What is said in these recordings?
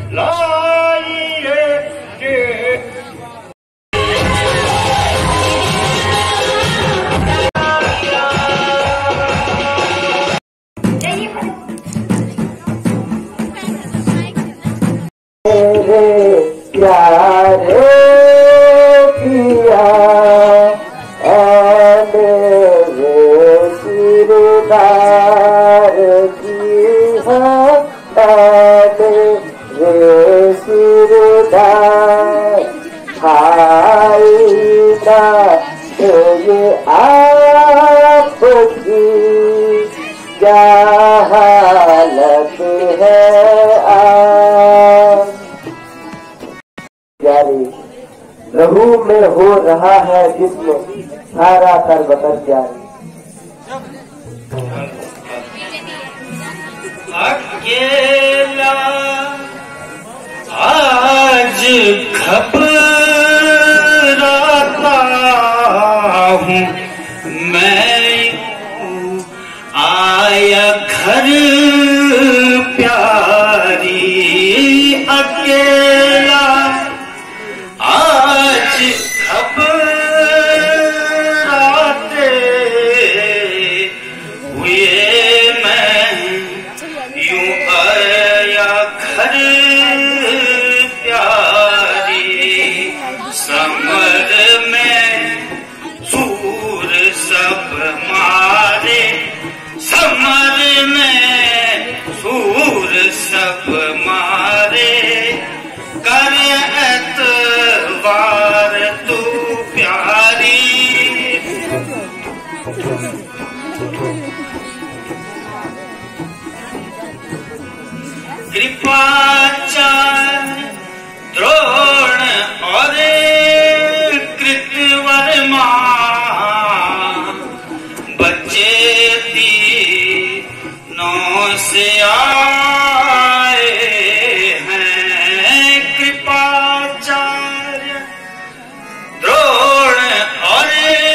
लाइए के प्यारे पिया मेरे किरदार की मेरे किरदार खाई ना ये आपकी क्या हालत है जारी लहू में हो रहा है जिसमें सारा कर बदल जारी अकेला आज घबराता हूँ मैं आया घर प्यारी अकेला आज घबराते हुए मैं यूं आया घर प्यारी समर में सूर सब मारे समर में सूर सब मारे कर एतवार तू प्यारी कृपाचार्य द्रोण और कृतवर्मा बच्चे तीनों से आए हैं कृपाचार्य द्रोण और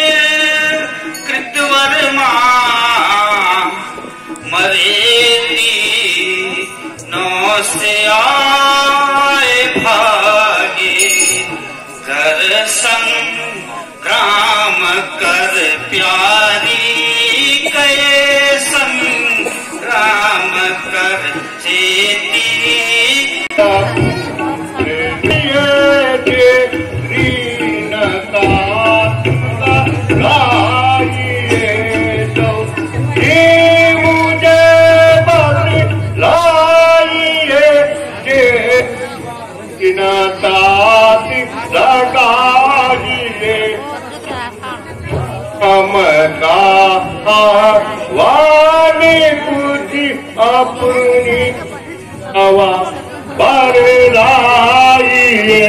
कृतवर्मा मरे तीनों से आए भागे कर संग्राम कर प्यारी गए संग्राम कर चेती वाणी बुद्धि अपनी हवा पर लाइए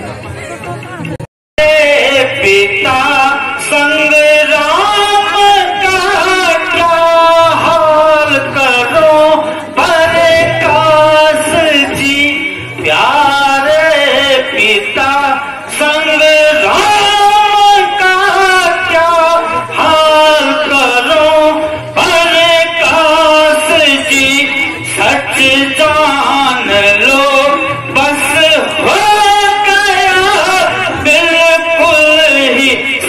पिता संग्राम का क्या हाल करो प्रकाश जी प्यारे पिता संग्राम का क्या हाल करो प्रकाश जी सच जान लो बस हो गया बिल्कुल ही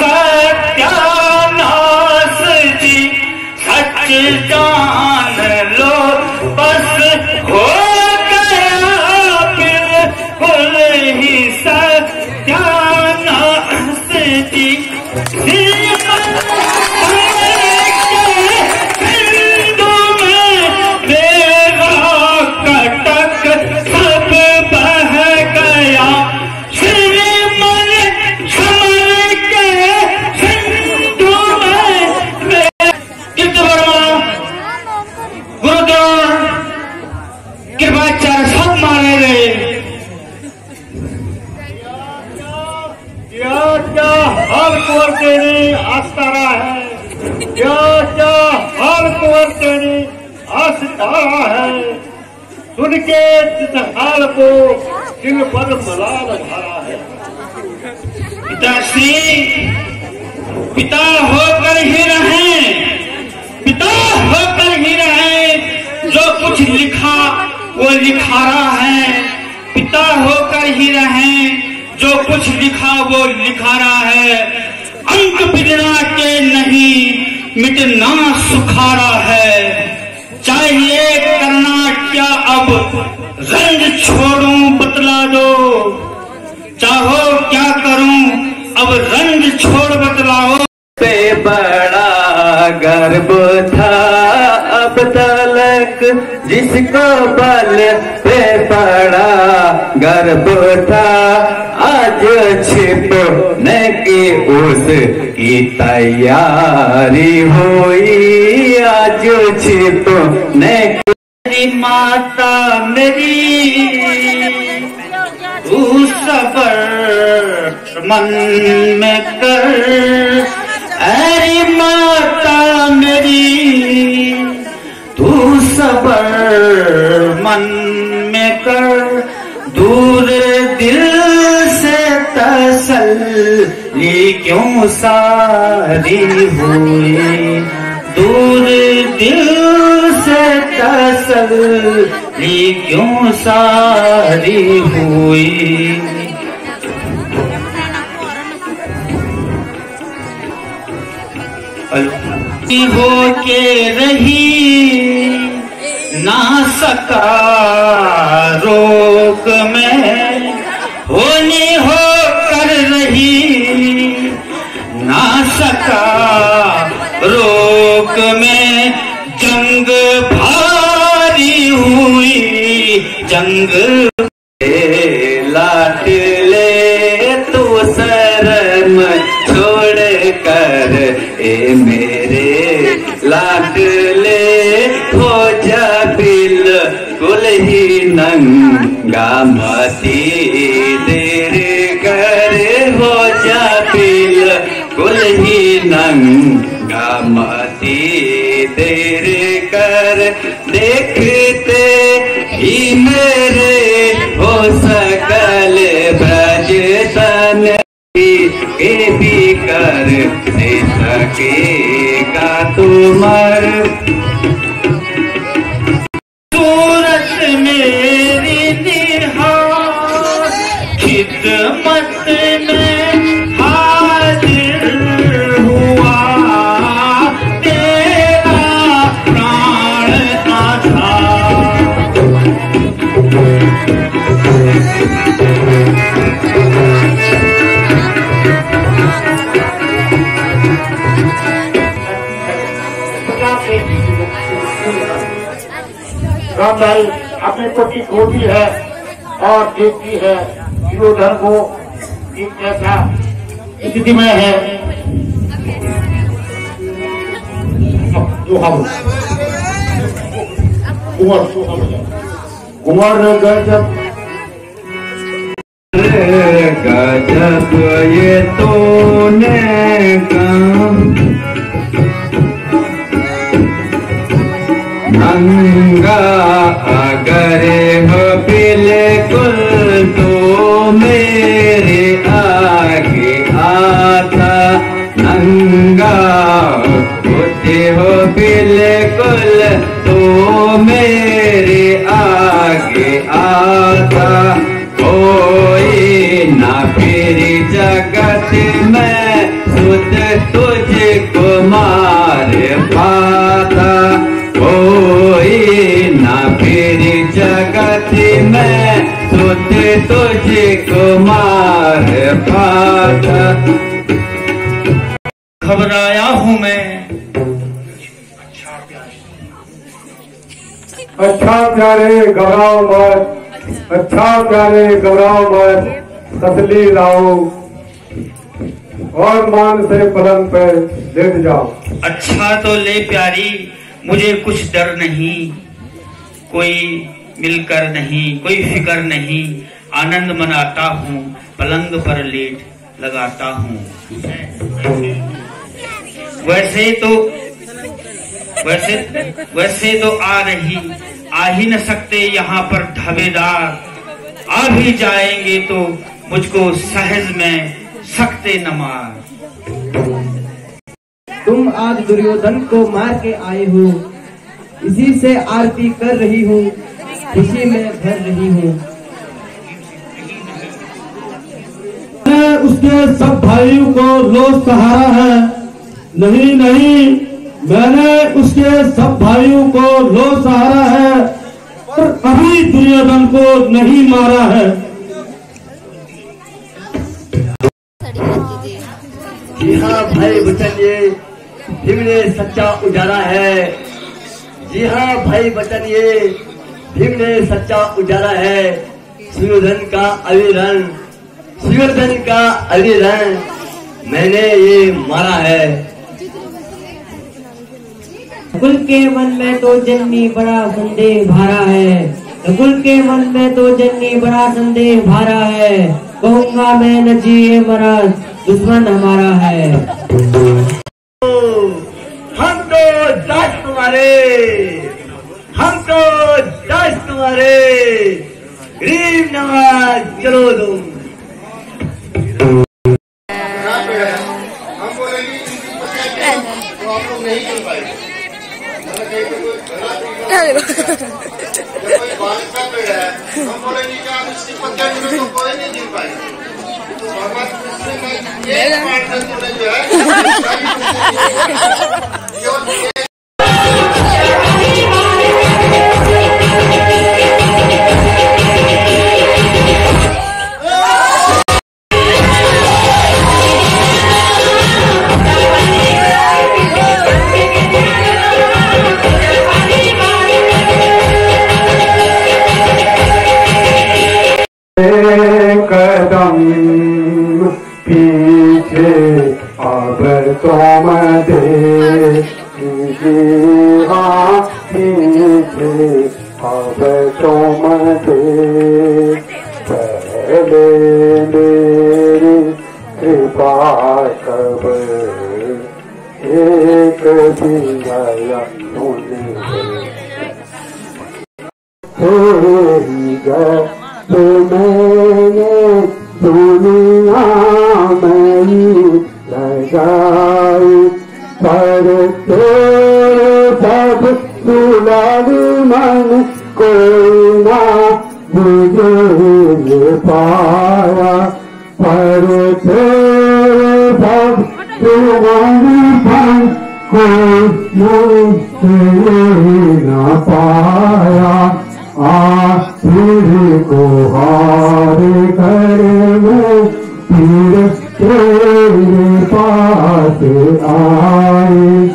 सत्यानाश जी सच जान लो बस हो गया बिल्कुल ही सत्यानाश जी आस्तारा है क्या क्या हर कुंवर तेरी आस्तारा है सुन के हाल को दिल पर मलाल भरा है पिताश्री पिता होकर ही रहें पिता होकर ही रहें जो कुछ लिखा वो लिखा रहा है पिता होकर ही रहें, जो कुछ लिखा वो लिखा रहा है। अंक बिगड़ा के नहीं, मिटना सुखारा है। चाहिए करना क्या अब, रंग छोड़ूं बतला दो। चाहो क्या करूं, अब रंग छोड़ बतलाओ। पे बड़ा गर्व था अब तलक, जिसको बल पे बड़ा गर्व था, आज छिपने की उसकी तैयारी हुई। आज छिपने की माता मेरी तू सबर मन में कर। अरे माता मेरी तू सबर मन में कर। दूर दिल से तसल्ली क्यों सारी हुई। दूर दिल से तसल्ली क्यों सारी हुई। हो के रही ना सका रोक में, होनी हो कर रही ना सका रोक में। जंग भारी हुई जंग लाट ले तू शर्म छोड़ कर, ए मेरे लाट ले हो जा बिल्कुल ही नंगा मती। देर कर हो जा बिल्कुल ही नंगा मती। देर कर देखते ही मेरे हो सकल ब्रज तन के भी कर से सकेगा तुमर। सूरत मेरी निहार खिदमत में हाजिर हुआ। तेरा प्राण आधार। राम भाई अपने पति खोजी है और देखती है दुर्योधन को एक कैसा स्थिति में है। जो हम कुंवर गजब गजब ये तूने नंगा अगर हो बिल्कुल तो मेरे आगे आता। नंगा होते हो बिल्कुल तो मेरे आगे आता। कोई ना फिर जगत में सुध तुझको मार पाता। कोई ना फिर जगत में सुध तुझको मार पाता। घबराया हूँ मैं। अच्छा प्यारे घबराओ मत, अच्छा प्यारे घबराओ मत, तसली लाओ और मान से पलंग पे लेट जाओ। अच्छा तो ले प्यारी, मुझे कुछ डर नहीं। कोई मिलकर नहीं, कोई फिक्र नहीं। आनंद मनाता हूँ, पलंग पर लेट लगाता हूँ। वैसे तो आ ही न सकते यहाँ पर धबेदार। आ भी जाएंगे तो मुझको सहज में सकते न मार। तुम आज दुर्योधन को मार के आए हो, इसी से आरती कर रही हूँ, खुशी में भर रही हूँ। उसके सब भाइयों को लो सहारा है। नहीं नहीं, मैंने उसके सब भाइयों को लो सहारा है और कभी दुर्योधन को नहीं मारा है। जी हाँ भाई बचन, ये भीम ने सच्चा उजाला है। जी हाँ भाई बचन, ये भीम ने सच्चा उजाला है। सुयोधन का अविरण, सुयोधन का अविरण मैंने ये मारा है। नकुल के मन में तो जन्नी बड़ा संदेह भारा है। नकुल के मन में तो जन्नी बड़ा संदेह भारा है। कहूँगा मैं न जिए मरा, दुश्मन हमारा है। हम तो दास तुम्हारे, हम तो दास तुम्हारे। गरीब नवाज चलो तुम। हम बोलेंगे तो आप लोग नहीं कर पाएंगे। कोई बात कर रहा है, हम बोलेंगे कि आप इसकी 50 मिनट को कोई नहीं जीत पाएंगे। तो भगवान एक पार्ट जो है कदम पीछे अब तुम दे, हाँ पीछे अब तुम दे। पहले मेरी कृपा कब एक दिया तूने तो मैंने दुनिया में लगाई, पर तेरे सब दुलार मन को ना मुझे पाया। पर तेरे सब दुलार मन को ना पाया। आखिर को हार कर मैं फिर तेरे पास आई।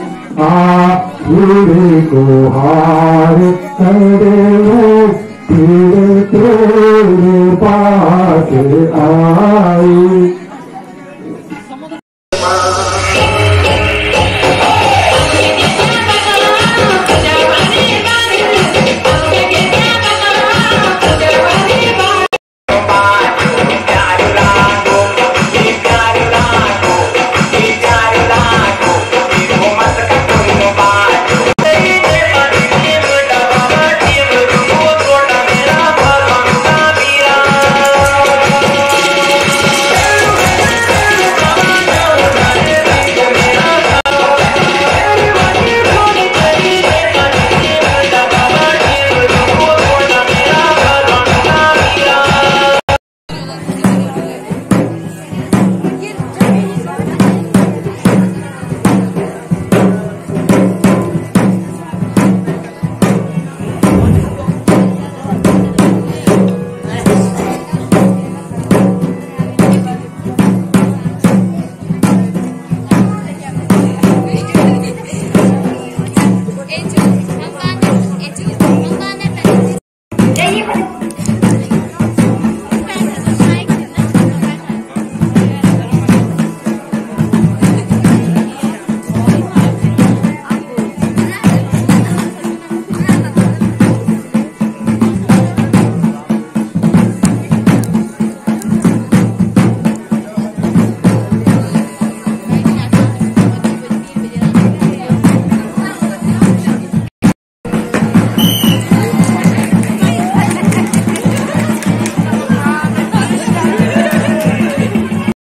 आखिर को हार कर मैं फिर तेरे पास आई।